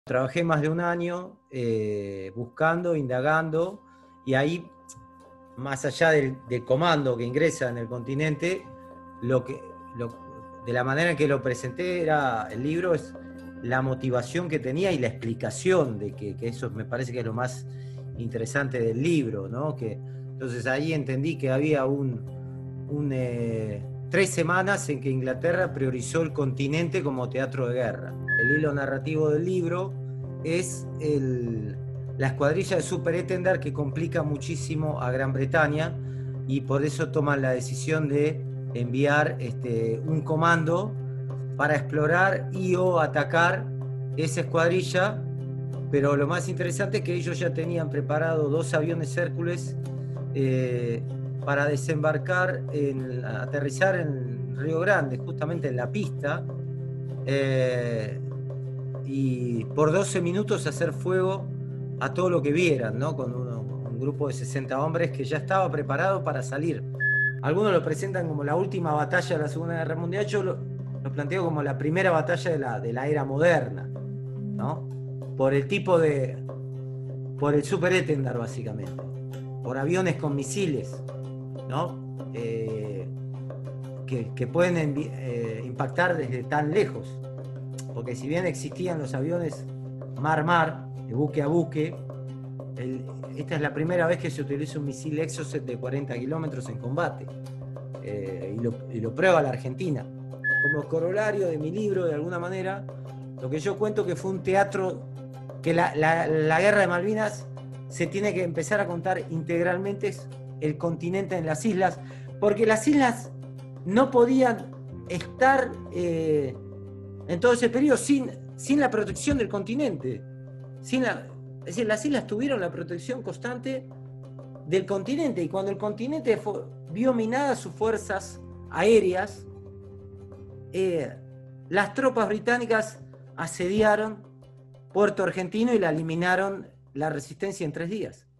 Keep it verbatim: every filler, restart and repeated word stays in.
Trabajé más de un año eh, buscando, indagando, y ahí, más allá del, del comando que ingresa en el continente, lo que, lo, de la manera en que lo presenté era el libro, es la motivación que tenía y la explicación de que, que eso me parece que es lo más interesante del libro, ¿no? Que, entonces ahí entendí que había un, un eh, tres semanas en que Inglaterra priorizó el continente como teatro de guerra. El hilo narrativo del libro es el, la escuadrilla de Super Étendard, que complica muchísimo a Gran Bretaña, y por eso toman la decisión de enviar este, un comando para explorar y o atacar esa escuadrilla. Pero lo más interesante es que ellos ya tenían preparado dos aviones Hércules eh, para desembarcar, en, aterrizar en Río Grande, justamente en la pista, eh, y por doce minutos hacer fuego a todo lo que vieran, ¿no? Con uno, un grupo de sesenta hombres que ya estaba preparado para salir. Algunos lo presentan como la última batalla de la Segunda Guerra Mundial, yo lo, lo planteo como la primera batalla de la, de la era moderna, ¿no? Por el tipo de... por el Super Étendard, básicamente. Por aviones con misiles, ¿no? Eh, que, que, pueden eh, impactar desde tan lejos. Porque si bien existían los aviones mar-mar, de buque a buque, el, esta es la primera vez que se utiliza un misil Exocet de cuarenta kilómetros en combate. Eh, y, lo, y lo prueba la Argentina. Como corolario de mi libro, de alguna manera, lo que yo cuento que fue un teatro, que la, la, la guerra de Malvinas se tiene que empezar a contar integralmente, es el continente en las islas, porque las islas no podían estar eh, en todo ese periodo sin, sin la protección del continente. Sin la, es decir, las islas tuvieron la protección constante del continente, y cuando el continente fue, vio minadas sus fuerzas aéreas, eh, las tropas británicas asediaron Puerto Argentino y la eliminaron la resistencia en tres días.